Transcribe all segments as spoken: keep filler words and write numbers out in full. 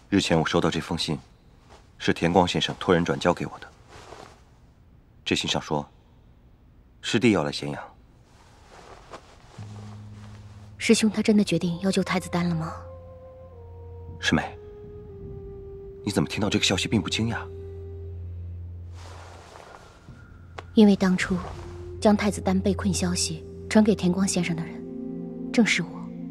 日前我收到这封信，是田光先生托人转交给我的。这信上说，师弟要来咸阳。 师兄他真的决定要救太子丹了吗？ 师妹，你怎么听到这个消息并不惊讶？ 因为当初将太子丹被困消息传给田光先生的人，正是我。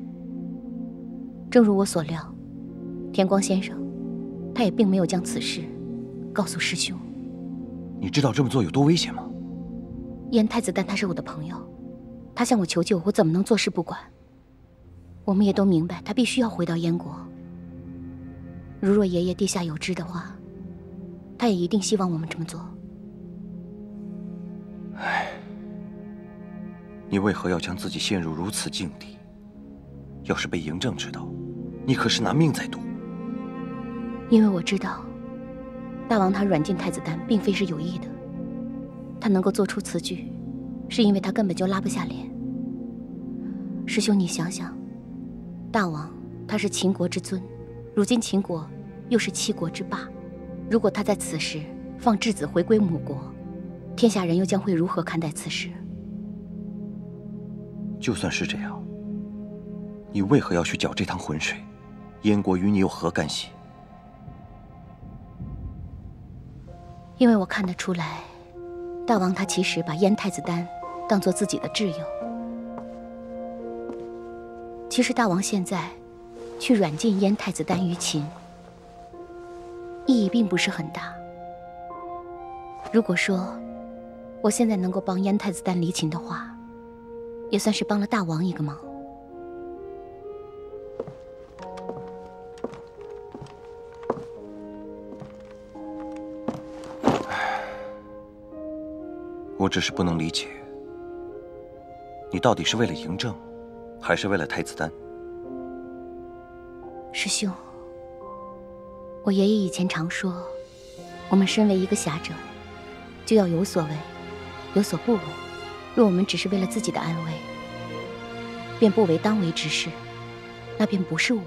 正如我所料，田光先生他也并没有将此事告诉师兄。 你知道这么做有多危险吗？ 燕太子丹他是我的朋友，他向我求救，我怎么能坐视不管？我们也都明白，他必须要回到燕国。如若爷爷地下有知的话，他也一定希望我们这么做。 唉，你为何要将自己陷入如此境地？要是被嬴政知道，你可是拿命在赌。 因为我知道，大王他软禁太子丹并非是有意的，他能够做出此举，是因为他根本就拉不下脸。师兄，你想想，大王他是秦国之尊，如今秦国又是七国之霸，如果他在此时放质子回归母国，天下人又将会如何看待此事？ 就算是这样，你为何要去搅这趟浑水？燕国与你有何干系？ 因为我看得出来，大王他其实把燕太子丹当作自己的挚友。其实大王现在去软禁燕太子丹于秦，意义并不是很大。如果说我现在能够帮燕太子丹离秦的话，也算是帮了大王一个忙。 我只是不能理解，你到底是为了嬴政，还是为了太子丹？ 师兄，我爷爷以前常说，我们身为一个侠者，就要有所为，有所不为。若我们只是为了自己的安危，便不为当为之事，那便不是我。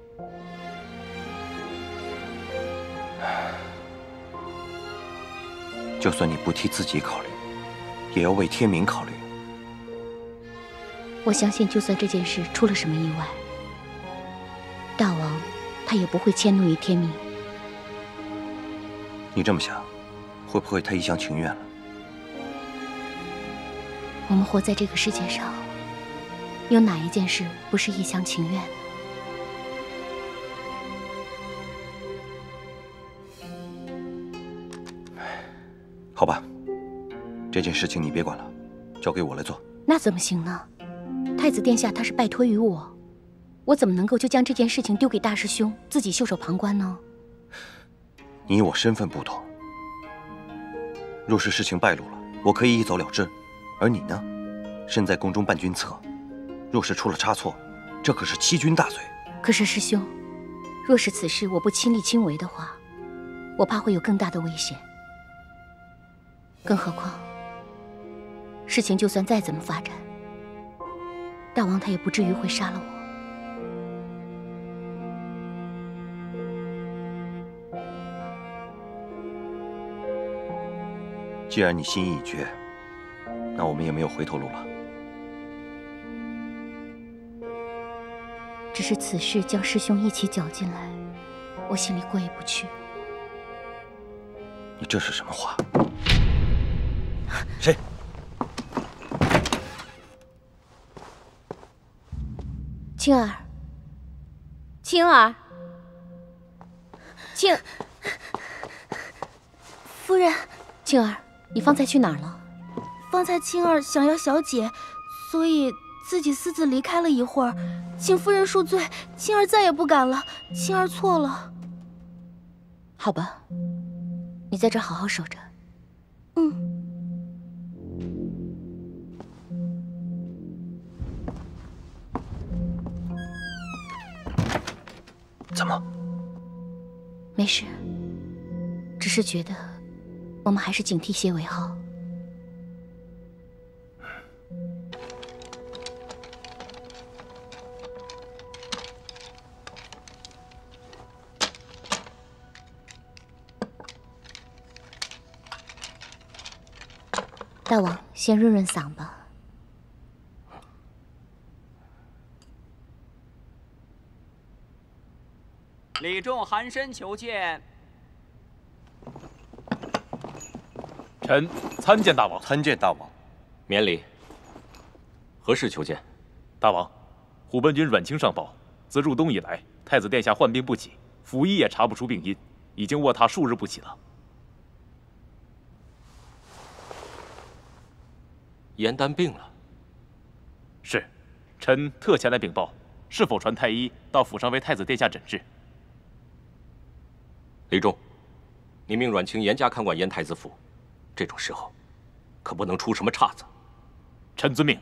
就算你不替自己考虑，也要为天明考虑。 我相信，就算这件事出了什么意外，大王他也不会迁怒于天明。 你这么想，会不会太一厢情愿了？ 我们活在这个世界上，有哪一件事不是一厢情愿的？ 好吧，这件事情你别管了，交给我来做。 那怎么行呢？太子殿下他是拜托于我，我怎么能够就将这件事情丢给大师兄，自己袖手旁观呢？ 你我身份不同，若是事情败露了，我可以一走了之，而你呢，身在宫中伴君侧，若是出了差错，这可是欺君大罪。 可是师兄，若是此事我不亲力亲为的话，我怕会有更大的危险。更何况，事情就算再怎么发展，大王他也不至于会杀了我。 既然你心意已决，那我们也没有回头路了。 只是此事将师兄一起搅进来，我心里过意不去。 你这是什么话？谁？ 青儿，青儿，青夫人， 青儿，你方才去哪儿了？ 方才青儿想要小姐，所以自己私自离开了一会儿，请夫人恕罪，青儿再也不敢了，青儿错了。 好吧，你在这儿好好守着。 嗯。 怎么？ 没事，只是觉得我们还是警惕些为好。 大王，先润润嗓吧。 李仲寒参求见。 臣参见大王。 参见大王。 免礼。何事求见？ 大王，虎贲军阮清上报，自入冬以来，太子殿下患病不起，府医也查不出病因，已经卧榻数日不起了。 严丹病了。 是，臣特前来禀报，是否传太医到府上为太子殿下诊治？ 李仲，你命阮清严加看管严太子府，这种时候，可不能出什么岔子。 臣遵命。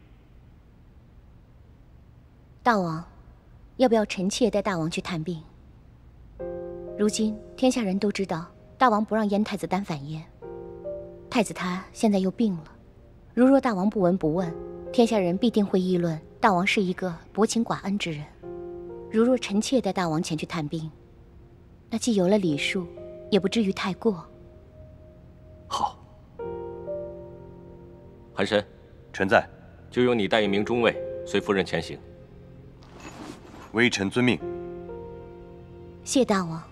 大王，要不要臣妾带大王去探病？如今天下人都知道，大王不让严太子丹反燕，太子他现在又病了。如若大王不闻不问，天下人必定会议论大王是一个薄情寡恩之人。如若臣妾带大王前去探病，那既有了礼数，也不至于太过。 好。韩申， 臣在。 就由你带一名中尉随夫人前行。 微臣遵命。 谢大王。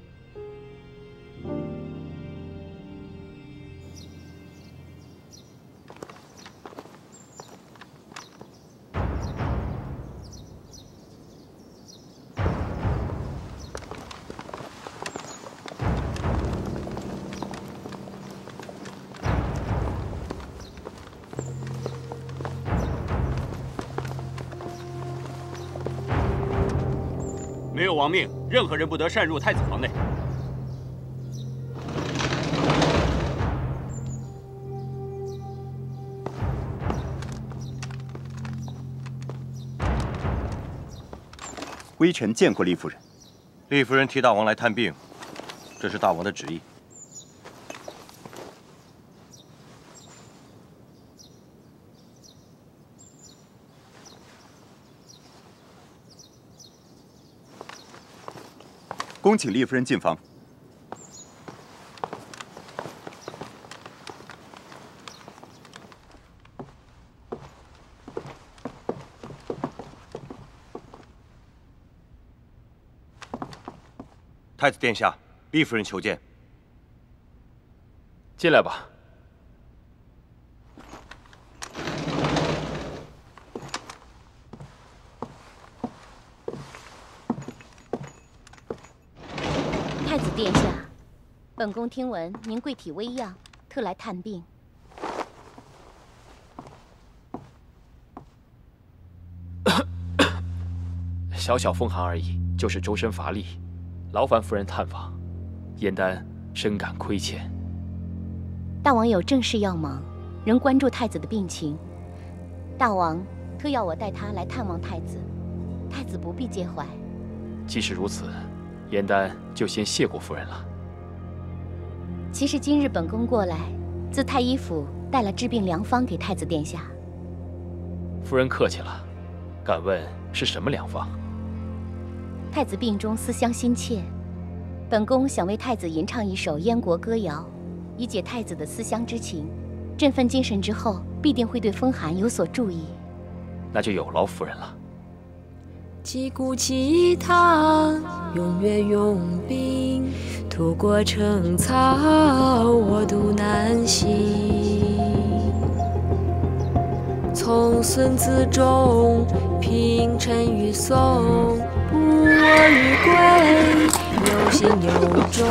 没有王命，任何人不得擅入太子房内。 微臣见过厉夫人。 厉夫人替大王来探病，这是大王的旨意。 恭请厉夫人进房。 太子殿下，厉夫人求见。 进来吧。 太子殿下，本宫听闻您贵体微恙，特来探病。 小小风寒而已，就是周身乏力，劳烦夫人探访，燕丹深感亏欠。 大王有正事要忙，仍关注太子的病情。大王特要我带他来探望太子，太子不必介怀。 即使如此，燕丹就先谢过夫人了。 其实今日本宫过来，自太医府带了治病良方给太子殿下。 夫人客气了，敢问是什么良方？ 太子病中思乡心切，本宫想为太子吟唱一首燕国歌谣，以解太子的思乡之情，振奋精神之后，必定会对风寒有所注意。 那就有劳夫人了。 击鼓起堂，踊跃拥兵，渡过城草，我独南行。从孙子中，平陈与宋，不我与归，有心有忠。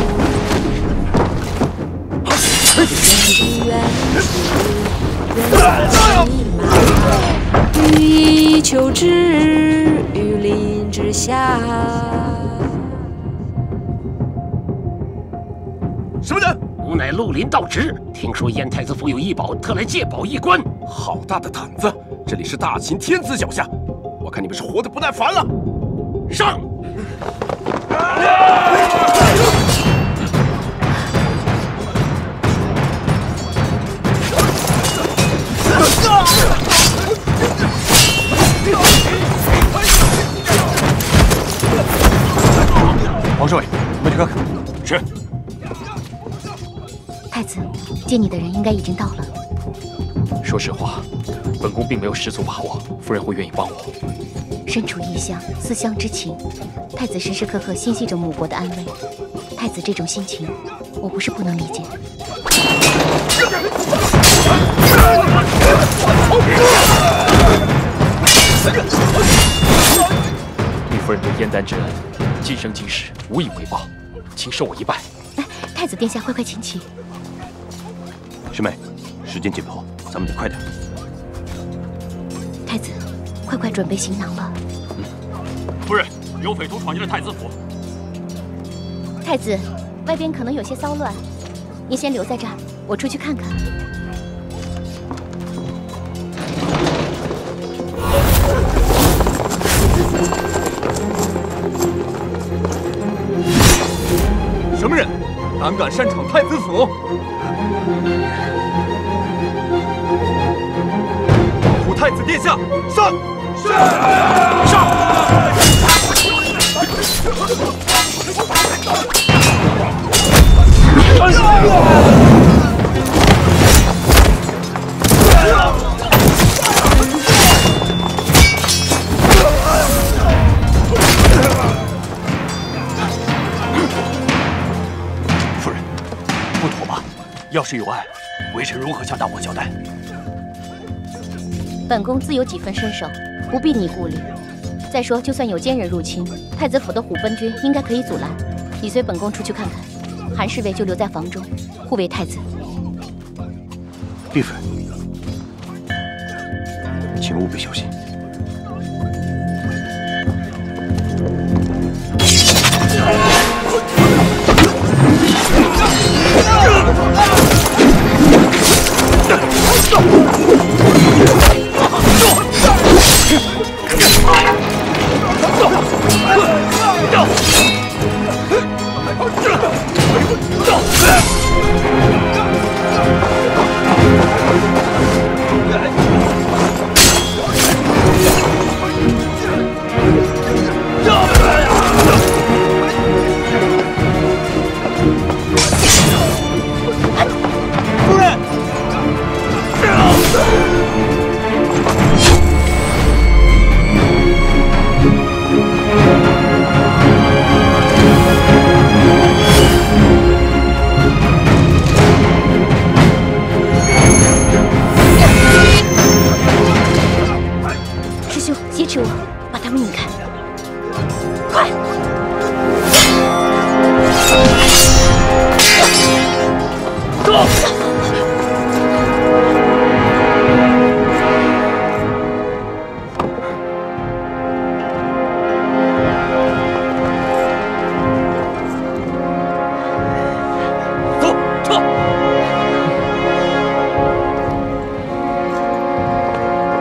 远远处，人欲以求之，于林之下。 什么人？吾乃陆林道直，听说燕太子府有异宝，特来借宝一观。好大的胆子！这里是大秦天子脚下，我看你们是活得不耐烦了。上！ 王侍卫，我去看看。 是。 太子，接你的人应该已经到了。 说实话，本宫并没有十足把握夫人会愿意帮我。 身处异乡，思乡之情，太子时时刻刻心系着母国的安危。太子这种心情，我不是不能理解。 李夫人对燕丹之恩，今生今世无以回报，请受我一拜。 哎，太子殿下，快快请起。 师妹，时间紧迫，咱们得快点。 太子，快快准备行囊了。 嗯。夫人，有匪徒闯进了太子府。 太子，外边可能有些骚乱，您先留在这儿，我出去看看。 什么人胆敢擅闯太子府？保护太子殿下！上！上！上！ 夫人，不妥吧？要是有案，微臣如何向大王交代？ 本宫自有几分身手，不必你顾虑。再说，就算有奸人入侵，太子府的虎贲军应该可以阻拦。你随本宫出去看看，韩侍卫就留在房中，护卫太子。 丽夫人，请务必小心。